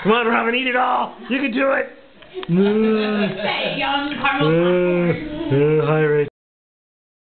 Come on, Robin, eat it all. You can do it. Say, young caramel popcorn. Hi, Ray.